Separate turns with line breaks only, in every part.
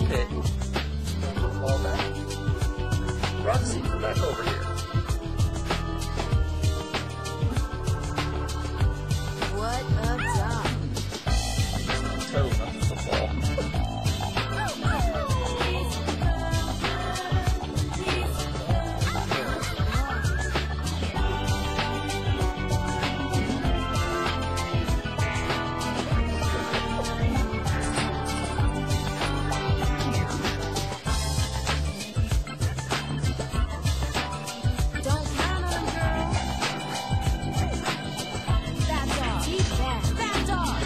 Okay. Fall back. Roxy, come back over here.
What a dog.
Toe, not just a ball.
Don't count on him, girl. Bad dog. Keep that. Bad dog.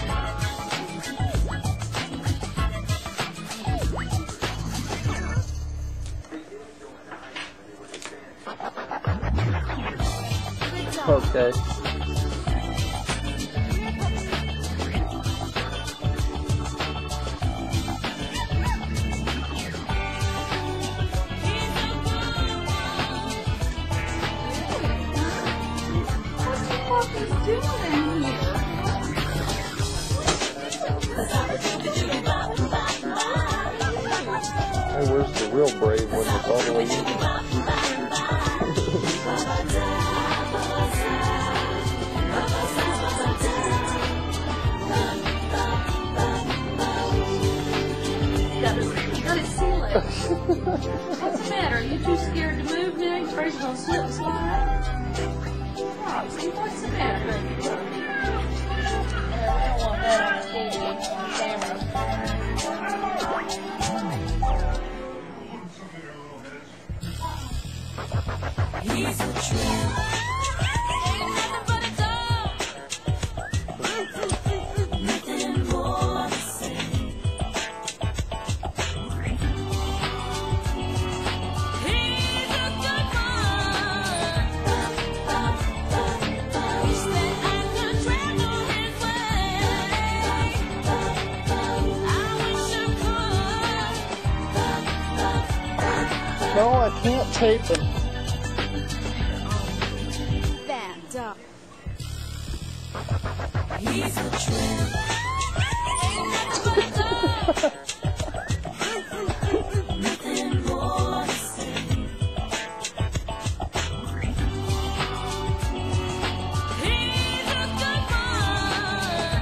Good dog.
Okay.
What is doing here?
Hey, where's the real brave one that's all the way in?
Let it seal it. What's the matter? Are you too scared to move? You ain't afraid you're gonna slip and slide? Roxy, what's the matter?
I don't want that on TV, on camera.
He's a tramp. Ain't nothing but a dog. Nothing more to say. He's a good one. Wish that I could travel his way. I wish I could.
No, I can't tape them.
Bad dog. He's a tramp. Ain't nothing but a dog. Nothing more to say. He's a good one.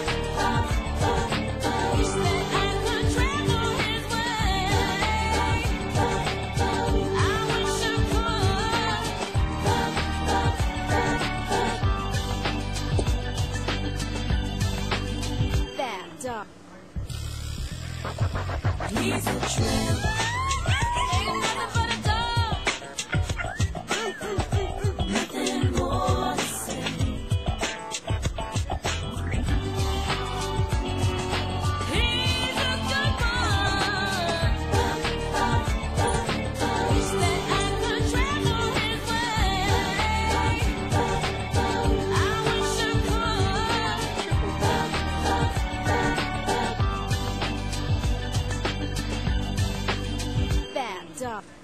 Wish that I could travel his way. I wish I could. Bad dog. He's a tramp. Ain't nothing but a dog. Nothing more to say. He's a good one. Wish that I could travel his way. I wish I could. Bad dog.